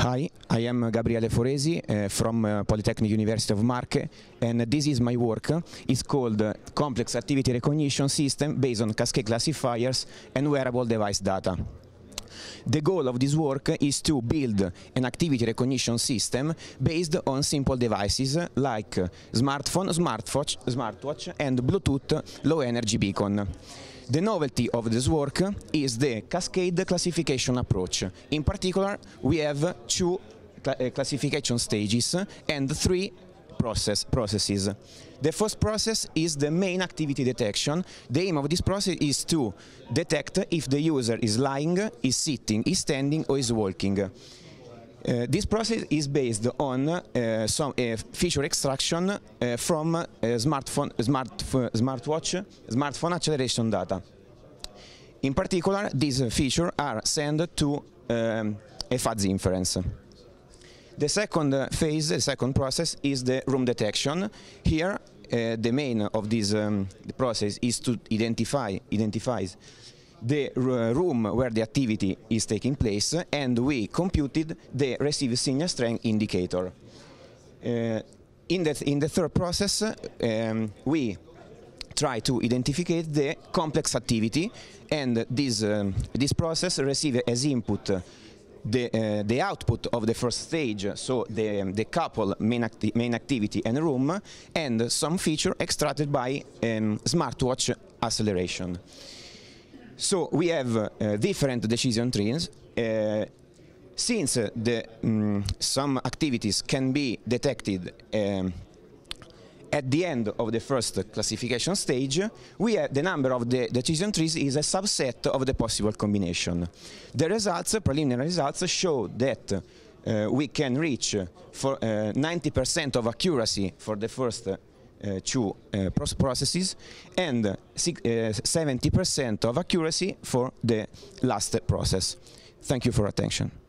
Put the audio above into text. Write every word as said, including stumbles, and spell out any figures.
Hi, I am Gabriele Foresi uh, from uh, Polytechnic University of Marche, and this is my work. It's called uh, Complex Activity Recognition System based on cascade classifiers and wearable device data. The goal of this work is to build an activity recognition system based on simple devices like smartphone, smartwatch, smartwatch and Bluetooth low energy beacon. The novelty of this work is the cascade classification approach. In particular, we have two cl classification stages and three process processes. The first process is the main activity detection. The aim of this process is to detect if the user is lying, is sitting, is standing or is walking. Uh, this process is based on uh, some uh, feature extraction uh, from uh, smartphone, smart, smartwatch, smartphone acceleration data. In particular, these features are sent to um, a fuzzy inference. The second phase, the second process, is the room detection. Here, uh, the main of this um, the process is to identify identifies the room where the activity is taking place, and we computed the received signal strength indicator. Uh, in, the, in the third process, um, we try to identify the complex activity, and this, um, this process receives as input the, uh, the output of the first stage, so the, the couple main, acti main activity and room, and some feature extracted by um, smartwatch acceleration. So we have uh, different decision trees. Uh, since uh, the, um, some activities can be detected um, at the end of the first classification stage, we have the number of the decision trees is a subset of the possible combination. The results, preliminary results, show that uh, we can reach for ninety percent uh, of accuracy for the first uh, Uh, two uh, processes and seventy percent uh, of accuracy for the last process. Thank you for attention.